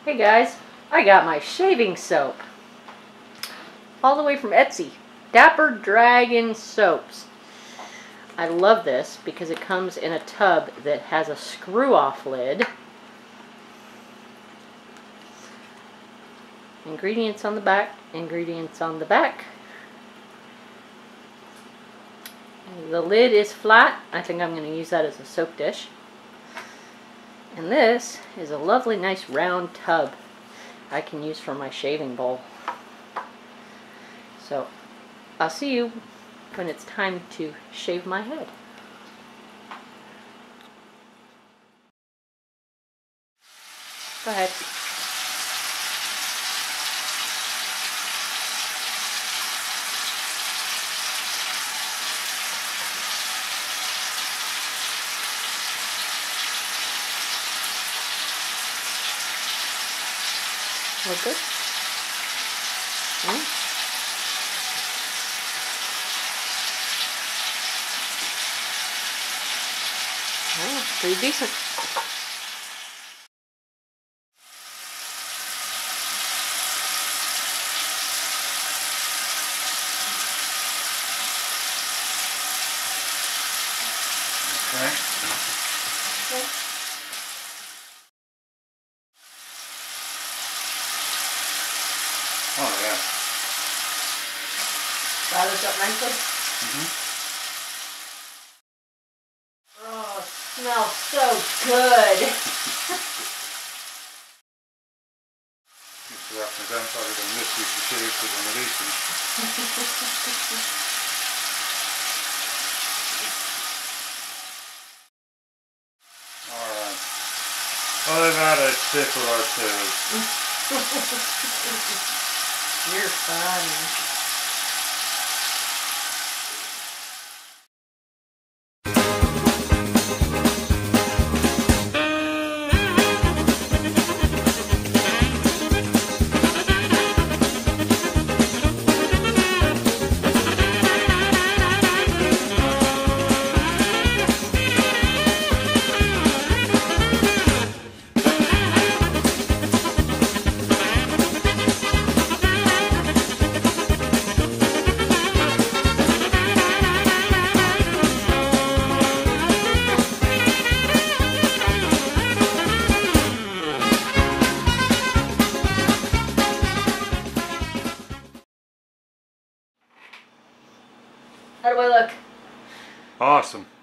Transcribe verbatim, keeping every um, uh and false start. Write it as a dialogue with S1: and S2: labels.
S1: Hey guys, I got my shaving soap. All the way from Etsy. Dapper Dragon soaps. I love this because it comes in a tub that has a screw-off lid. Ingredients on the back, ingredients on the back. The lid is flat. I think I'm going to use that as a soap dish. And this is a lovely, nice round tub I can use for my shaving bowl. So, I'll see you when it's time to shave my head. Go ahead. Look good? Hmm? Oh, pretty decent.
S2: Okay.
S1: Okay.
S2: Oh yeah.
S1: Lathers up nicely.
S2: Mm-hmm.
S1: Oh, it smells so good.
S2: Used to wrap my grandfather down this week to shave with one of these things. Alright. Well, they've had a tickle or two.
S1: You're funny. How do I look?
S2: Awesome.